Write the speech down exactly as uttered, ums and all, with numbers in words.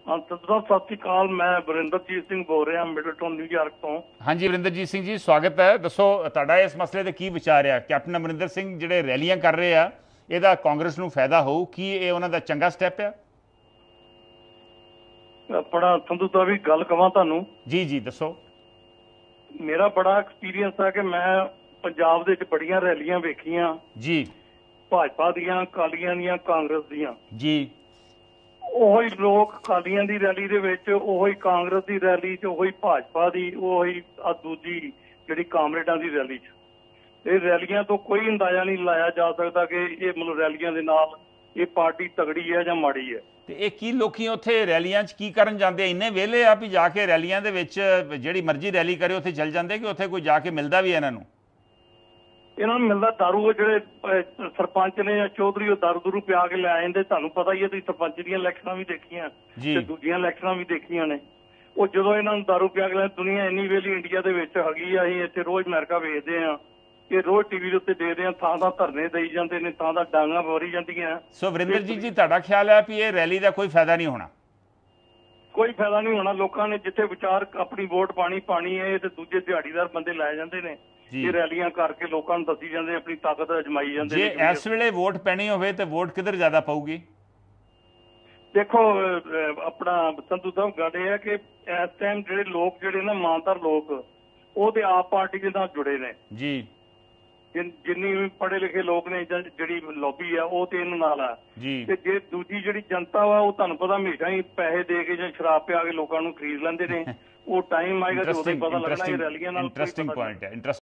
ਹਾਂ ਸਤਿ ਸ੍ਰੀ ਅਕਾਲ। ਮੈਂ ਵਰਿੰਦਰਜੀਤ ਸਿੰਘ ਬੋਲ ਰਿਹਾ ਮਿਡਲਟਨ ਨਿਊਯਾਰਕ ਤੋਂ। ਹਾਂਜੀ ਵਰਿੰਦਰਜੀਤ ਸਿੰਘ ਜੀ, ਸਵਾਗਤ ਹੈ। ਦੱਸੋ ਤੁਹਾਡਾ ਇਸ ਮਸਲੇ ਤੇ ਕੀ ਵਿਚਾਰ ਆ? ਕੈਪਟਨ ਅਮਰਿੰਦਰ ਸਿੰਘ ਜਿਹੜੇ ਰੈਲੀਆਂ ਕਰ ਰਹੇ ਆ, ਇਹਦਾ ਕਾਂਗਰਸ ਨੂੰ ਫਾਇਦਾ ਹੋਊ? ਕੀ ਇਹ ਉਹਨਾਂ ਦਾ ਚੰਗਾ ਸਟੈਪ ਆ? ਬੜਾ ਸੰਧੂ ਸਾਹਿਬ ਵੀ ਗੱਲ ਕਵਾਂ ਤੁਹਾਨੂੰ। ਜੀ ਜੀ ਦੱਸੋ। ਮੇਰਾ ਬੜਾ ਐਕਸਪੀਰੀਅੰਸ ਹੈ ਕਿ ਮੈਂ ਪੰਜਾਬ ਦੇ ਵਿੱਚ ਬੜੀਆਂ ਰੈਲੀਆਂ ਵੇਖੀਆਂ ਜੀ, ਭਾਜਪਾ ਦੀਆਂ, ਅਕਾਲੀਆਂ ਦੀਆਂ, ਕਾਂਗਰਸ ਦੀਆਂ। ਜੀ ਉਹੀ ਲੋਕ ਅਕਾਲੀਆਂ ਦੀ ਰੈਲੀ ਦੇ ਵਿੱਚ, ਉਹੀ ਕਾਂਗਰਸ ਦੀ ਰੈਲੀ 'ਚ, ਉਹੀ ਭਾਜਪਾ ਦੀ, ਉਹੀ ਆ ਦੂਜੀ ਜਿਹੜੀ ਕਾਮਰੇਡਾਂ ਦੀ ਰੈਲੀ 'ਚ। ਇਹ ਰੈਲੀਆਂ ਤੋਂ ਕੋਈ ਅੰਦਾਜ਼ਾ ਨਹੀਂ ਲਾਇਆ ਜਾ ਸਕਦਾ ਕਿ ਇਹ ਮਤਲਬ ਰੈਲੀਆਂ ਦੇ ਨਾਲ ਇਹ ਪਾਰਟੀ ਤਗੜੀ ਹੈ ਜਾਂ ਮਾੜੀ ਹੈ। ਤੇ ਇਹ ਕੀ ਲੋਕੀ ਉੱਥੇ ਰੈਲੀਆਂ 'ਚ ਕੀ ਕਰਨ ਜਾਂਦੇ ਆ? ਇੰਨੇ ਵਿਹਲੇ ਆ ਵੀ ਜਾ ਕੇ ਰੈਲੀਆਂ ਦੇ ਵਿੱਚ ਜਿਹੜੀ ਮਰਜ਼ੀ ਰੈਲੀ ਕਰੇ ਉੱਥੇ ਚੱਲ ਜਾਂਦੇ, ਕਿ ਉੱਥੇ ਕੋਈ ਜਾ ਕੇ ਮਿਲਦਾ ਵੀ ਇਹਨਾਂ ਨੂੰ? ਇਹਨਾਂ ਨੂੰ ਮਿਲਦਾ ਦਾਰੂ। ਜਿਹੜੇ ਸਰਪੰਚ ਨੇ ਜਾਂ ਚੌਧਰੀ ਉਹ ਦਾਰੂ ਦੂਰੂ ਪਿਆ ਕੇ ਲੈ ਜਾਂਦੇ। ਤੁਹਾਨੂੰ ਪਤਾ ਹੀ ਹੈ, ਤੁਸੀਂ ਸਰਪੰਚ ਦੀਆਂ ਇਲੈਕਸ਼ਨਾਂ ਵੀ ਦੇਖੀਆਂ ਤੇ ਦੂਜੀਆਂ ਇਲੈਕਸ਼ਨਾਂ ਵੀ ਦੇਖੀਆਂ ਨੇ। ਉਹ ਜਦੋਂ ਇਹਨਾਂ ਨੂੰ ਦਾਰੂ ਪਿਆ ਕੇ ਲੈ, ਦੁਨੀਆ ਇੰਨੀ ਵੇਲੀ ਇੰਡੀਆ ਦੇ ਵਿੱਚ ਹੈਗੀ ਆ। ਅਸੀਂ ਇੱਥੇ ਰੋਜ਼ ਅਮਰੀਕਾ ਵੇਖਦੇ ਆ, ਇਹ ਰੋਜ਼ ਟੀਵੀ ਦੇ ਉੱਤੇ ਦੇਖਦੇ ਆ, ਥਾਂ ਥਾਂ ਧਰਨੇ ਦੇਈ ਜਾਂਦੇ ਨੇ, ਥਾਂ ਥਾਂ ਡਾਂਗਾਂ ਵਰੀ ਜਾਂਦੀਆਂ। ਸੋ ਵਰਿੰਦਰਜੀਤ ਜੀ, ਤੁਹਾਡਾ ਖਿਆਲ ਹੈ ਵੀ ਇਹ ਰੈਲੀ ਦਾ ਕੋਈ ਫਾਇਦਾ ਨਹੀਂ ਹੋਣਾ? ਕੋਈ ਫਾਇਦਾ ਨਹੀਂ ਹੋਣਾ। ਲੋਕਾਂ ਨੇ ਜਿੱਥੇ ਵਿਚਾਰ ਆਪਣੀ ਵੋਟ ਪਾਣੀ ਪਾਣੀ ਹੈ, ਤੇ ਦੂਜੇ ਦਿਹਾੜੀਦਾਰ ਬੰਦੇ ਲਾਏ ਜਾਂਦੇ ਨੇ। ਇਹ ਰੈਲੀਆਂ ਕਰਕੇ ਲੋਕਾਂ ਨੂੰ ਦੱਸੀ ਜਾਂਦੇ, ਆਪਣੀ ਤਾਕਤ ਅਜਮਾਈ ਜਾਂਦੇ। ਜੇ ਇਸ ਵੇਲੇ ਵੋਟ ਪੈਣੀ ਹੋਵੇ ਤੇ ਵੋਟ ਕਿੱਧਰ ਜ਼ਿਆਦਾ ਪਊਗੀ? ਦੇਖੋ ਆਪਣਾ ਸੰਧੂ ਸਾਹਿਬ, ਗੱਲ ਇਹ ਹੈ ਕਿ ਇਸ ਟਾਈਮ ਜਿਹੜੇ ਲੋਕ ਜਿਹੜੇ ਨਾ ਇਮਾਨਦਾਰ ਲੋਕ, ਉਹ ਤੇ ਆਪ ਪਾਰਟੀ ਦੇ ਨਾਲ ਜੁੜੇ ਨੇ ਜੀ। ਜਿੰਨੀ ਵੀ ਪੜ੍ਹੇ ਲਿਖੇ ਲੋਕ ਨੇ, ਜਿਹੜੀ ਲੌਬੀ ਆ ਉਹ ਤੇ ਇਹਨਾਂ ਨਾਲ ਆ ਜੀ। ਤੇ ਜੇ ਦੂਜੀ ਜਿਹੜੀ ਜਨਤਾ ਵਾ, ਉਹ ਤੁਹਾਨੂੰ ਪਤਾ ਹਮੇਸ਼ਾ ਹੀ ਪੈਸੇ ਦੇ ਕੇ ਜਾਂ ਸ਼ਰਾਬ ਪਿਆ ਕੇ ਲੋਕਾਂ ਨੂੰ ਖਰੀਦ ਲੈਂਦੇ ਨੇ। ਉਹ ਟਾਈਮ ਆਏਗਾ ਤੇ ਉਦੋਂ ਪਤਾ ਲੱਗਣਾ ਇਹ ਰੈਲੀਆਂ ਨਾਲ। ਇੰਟਰਸਟਿੰਗ ਪੁਆਇੰਟ ਹੈ।